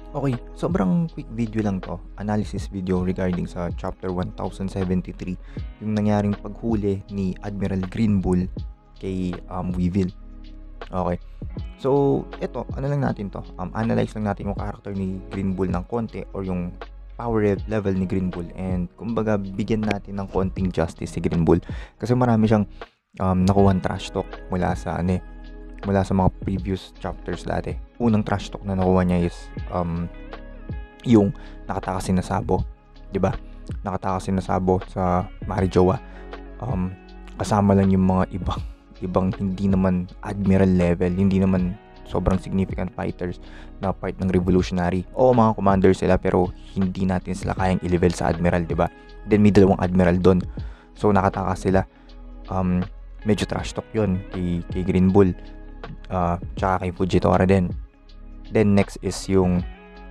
Okay, sobrang quick video lang 'to, analysis video regarding sa chapter 1073, yung nangyaring paghuli ni Admiral Green Bull kay, Weevil. Okay, so eto ano lang natin 'to, analyze lang natin yung character ni Green Bull ng konti or yung power level ni Green Bull, and kumbaga bigyan natin ng konting justice si Green Bull. Kasi marami siyang, nakuhang trash talk mula sa mga previous chapters dati. Unang trash talk na nakuha niya is yung nakatakas si Nasabo, 'di ba? Nakatakas si Nasabo sa Marijoa. Kasama lang yung mga ibang hindi naman admiral level, hindi naman sobrang significant fighters na part ng revolutionary. Oo, mga commander sila pero hindi natin sila kayang i-level sa admiral, 'di ba? Then may dalawang admiral doon. So nakatakas sila. Medyo trash talk 'yon kay Green Bull. Tsaka kay Fujitora din. Then next is yung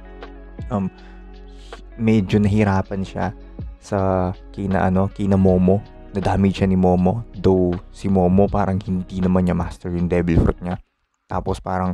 medyo nahirapan siya sa kina Momo. Na-damage siya ni Momo. Though si Momo parang hindi naman niya master yung Devil Fruit niya. Tapos parang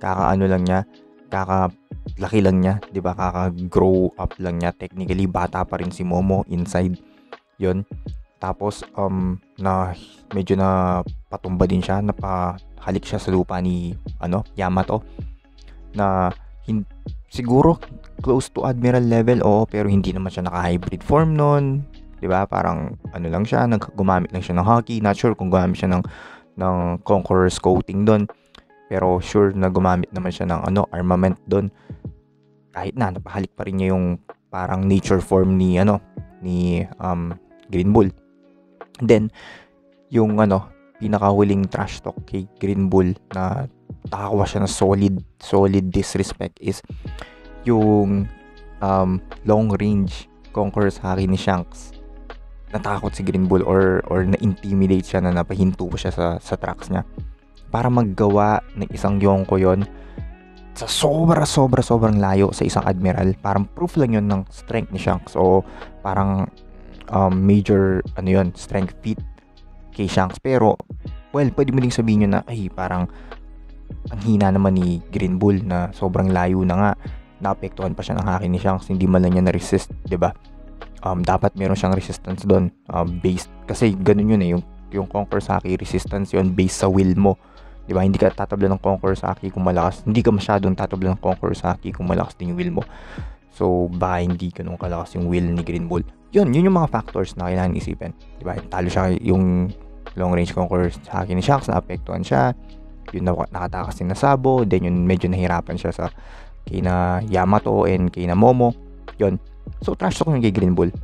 kakalaki lang niya, 'di ba? Kaka-grow up lang niya. Technically bata pa rin si Momo inside. 'Yon. Tapos na medyo na patumba din siya, napahalik siya sa lupa ni Yamato na siguro close to admiral level, pero hindi naman siya naka-hybrid form noon, 'di ba? Parang lang siya, gumamit lang siya ng Haki. Not sure kung gumamit siya ng Conqueror's coating doon, pero sure na gumamit naman siya ng armament doon. Kahit na napahalik pa rin niya yung parang nature form ni Green Bull. Then yung pinakahuling trash talk kay Green Bull na nakakuha siya ng solid disrespect is yung long range Conqueror's Haki ni Shanks. Natakot si Green Bull or na-intimidate siya, na napahinto siya sa tracks niya para maggawa ng isang Yonko yon sa sobrang layo sa isang admiral. Parang proof lang yon ng strength ni Shanks, o parang major strength feat kay Shanks. Pero pwede mo ding sabihin nyo na parang ang hina naman ni Green Bull, na sobrang layo na nga, naapektuhan pa siya ng Haki ni Shanks, hindi man lang niya na-resist, 'di ba? Dapat meron siyang resistance doon, based kasi ganun yun yung Conqueror's Haki resistance yun based sa will mo, 'di ba? Hindi ka tatabla ng Conqueror's Haki kung malakas, hindi ka masyadong tatabla ng Conqueror's Haki kung malakas din yung will mo. So baka hindi ganun kalakas yung will ni Green Bull. Yun yung mga factors na kailangan isipin, 'di ba? Talo siya yung long range Conqueror's Haki ni Shanks, naapektuhan siya. Yun nakatakas si Nasabo, then yun medyo nahirapan siya sa kina Yamato and kina Momo. Yun. So trash talk yung kay Green Bull.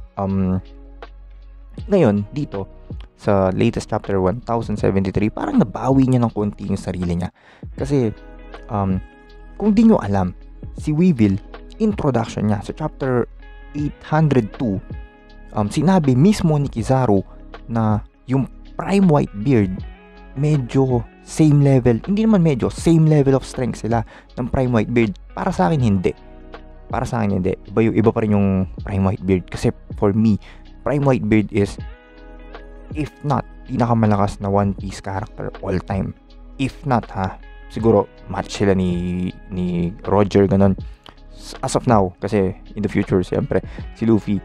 Ngayon dito sa latest chapter 1073, parang nabawi niya ng konti yung sarili niya. Kasi kung di nyo alam, si Weevil, introduction niya sa chapter 802, sinabi mismo ni Kizaru na yung Prime Whitebeard medyo same level, hindi naman medyo, same level of strength sila ng Prime Whitebeard. Para sa akin hindi. Iba pa rin yung Prime Whitebeard. Kasi for me, Prime Whitebeard is, if not pinakamalakas na One Piece character all time. If not siguro match sila ni Roger, ganon. As of now, kasi in the future siyempre si Luffy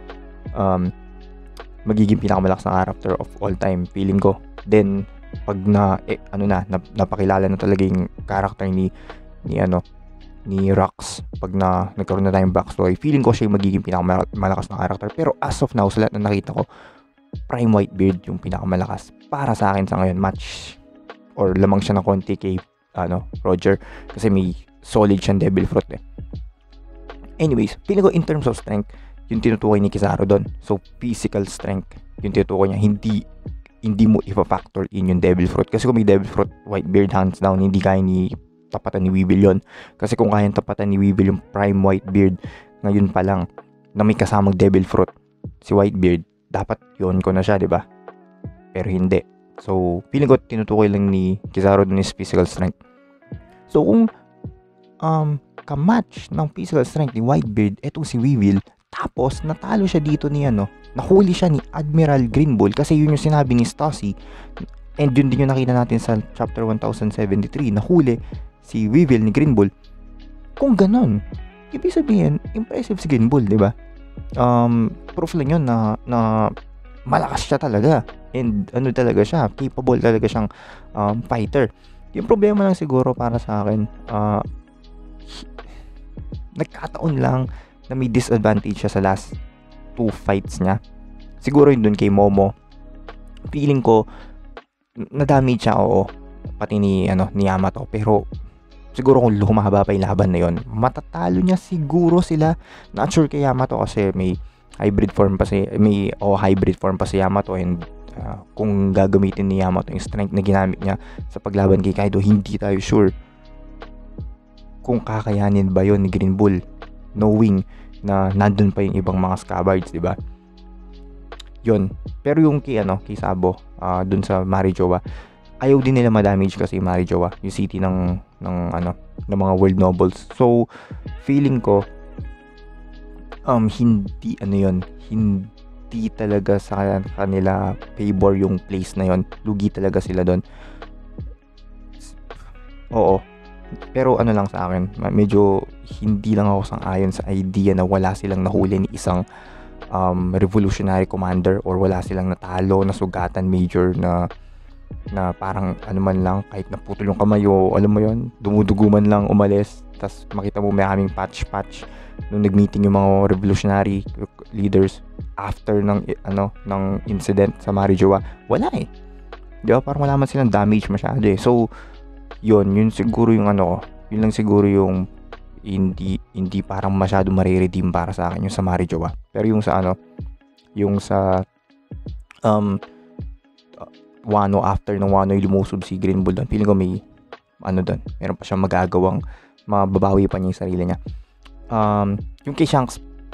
magiging pinakamalakas na character of all time, feeling ko. Then pag napakilala na talaga yung character ni Rox, pag nagkaroon na tayong backstory, feeling ko siya yung magiging pinakamalakas na character. Pero as of now, sa lahat na nakita ko, Prime Whitebeard yung pinakamalakas para sa akin sa ngayon. Match or lamang siya ng konti kay Roger, kasi may solid siyang Devil Fruit Anyways, feeling ko in terms of strength, yung tinutukoy ni Kizaru doon, so physical strength yung tinutukoy niya, hindi mo ipa-factor in yung Devil Fruit. Kasi kung may Devil Fruit, Whitebeard hands down hindi kaya ni tapatan ni Weevil yun. Kasi kung kaya tapatan ni Weevil yung Prime Whitebeard ngayon pa lang na may kasamang Devil Fruit si Whitebeard, dapat yun ko na siya, 'di ba? Pero hindi. So feeling ko tinutukoy lang ni Kizaru dun is physical strength. So kung kamatch ng physical strength ni Whitebeard etong si Weevil, tapos natalo siya dito ni nahuli siya ni Admiral Green Bull, kasi yun yung sinabi ni Stassi, and yun din yung nakita natin sa chapter 1073, nahuli si Weevil ni Green Bull. Kung ganon, ibig sabihin, impressive si Green Bull, di ba? Proof lang yun na malakas siya talaga. And ano talaga siya, capable talaga siyang fighter. Yung problema lang siguro para sa akin, nagkataon lang na may disadvantage siya sa last 2 fights niya. Siguro yun dun kay Momo. Feeling ko, na-damage siya, oo. Pati ni Yamato. Pero, siguro kung humaba pa yung laban na yun, matatalo niya siguro sila. Not sure kay Yamato kasi may hybrid form pa si Yamato, and kung gagamitin ni Yamato yung strength na ginamit niya sa paglaban kay Kaido, hindi tayo sure kung kakayanin ba yon ni Green Bull, knowing na nandun pa yung ibang mga Scabbards, di ba? Yun. Pero yung kay Sabo, dun sa Marijoa, ayaw din nila ma-damage kasi Marijoa, yung city ng mga world nobles. So, feeling ko hindi talaga sa kanila favor yung place na yon. Lugi talaga sila doon. Oo. Pero lang sa akin, medyo hindi lang ako sang-ayon sa idea na wala silang nahuli ni isang revolutionary commander, or wala silang natalo na sugatan major na parang man lang, kahit naputol yung kamay o alam mo yon, dumudugo man lang, umalis, tas makita mo may aming patch nung nag-meeting yung mga revolutionary leaders after ng incident sa Marijoa. Wala eh, di ba? Parang wala man silang damage masyado eh. So yun siguro yung yun lang siguro yung hindi parang masyado mariredeem para sa akin yung sa Marijoa. Pero yung sa Wano, after ng Wano yung lumusob si Green Bull doon, feeling ko may doon, meron pa siyang magagawang mababawi pa niya yung sarili niya. Yung kay Shanks,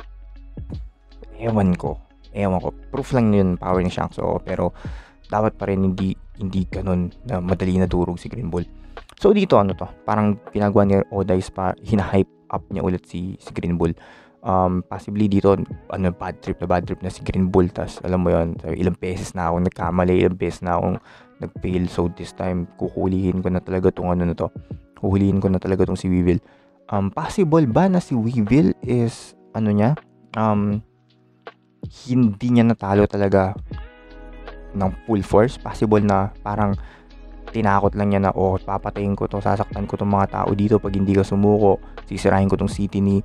ewan ko, proof lang yun power ni Shanks, pero dapat pa rin hindi ganun na madali na durog si Green Bull. So dito parang pinagawa ni Oda is hina-hype up niya ulit si Green Bull. Possibly dito bad trip na si Green Bull, tas alam mo yon, ilang beses na ako nagkamali, ilang beses na akong nag-fail. So this time huhulihin ko na talaga tong si Weevil. Possible ba na si Weevil is hindi niya natalo talaga ng full force? Possible na parang tinakot lang niya na papatayin ko to, sasaktan ko tong mga tao dito pag hindi ka sumuko, sisirahin ko tong city ni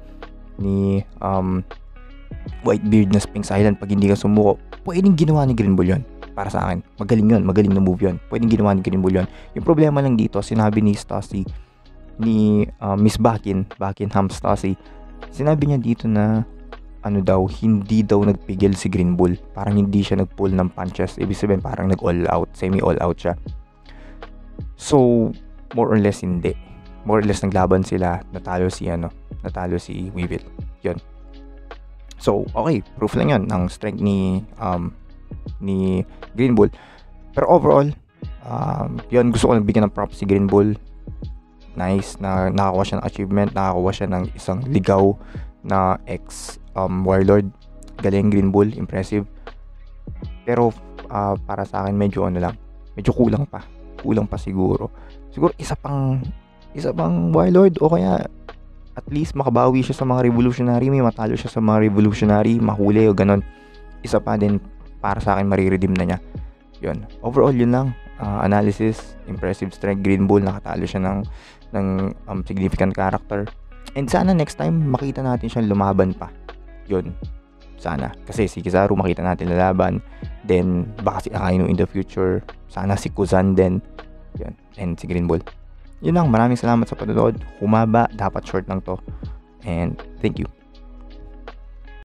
Whitebeard na Sphinx Island pag hindi ka sumuko. Pwedeng ginawa ni Green Bull yun. Para sa akin, magaling na move yun. Pwedeng ginawa ni Green Bull yun. Yung problema lang dito, sinabi ni Stassi, ni Miss Buckingham Stassi, sinabi niya dito na hindi daw nagpigil si Green Bull. Parang hindi siya nag-pull ng punches. Ibig sabihin parang nag-all out, semi-all out siya. So, more or less hindi. More or less naglaban sila, natalo si Weevil. Yun. So, okay, proof lang yun ng strength ni Green Bull. Pero overall, yun, gusto ko nagbigyan ng props si Green Bull. Nice na nakakuha siya ng achievement, nakakuha siya ng isang ligaw na Warlord. Galing Green Bull, impressive. Pero para sa akin medyo kulang pa siguro isa pang Warlord, o kaya at least makabawi siya sa mga revolutionary, may matalo siya sa mga revolutionary, mahuli o ganon. Isa pa din para sa akin mariredeem na niya. Yun, overall yun lang. Analysis, impressive strength, Green Bull, nakatalo siya ng significant character, and sana next time makita natin siyang lumaban pa. Yun, sana, kasi si Kizaru makita natin lalaban, then baka si Akainu in the future, sana si Kuzan din, yun, and si Green Bull. Yun lang, maraming salamat sa panonood. Humaba, dapat short lang to, and thank you.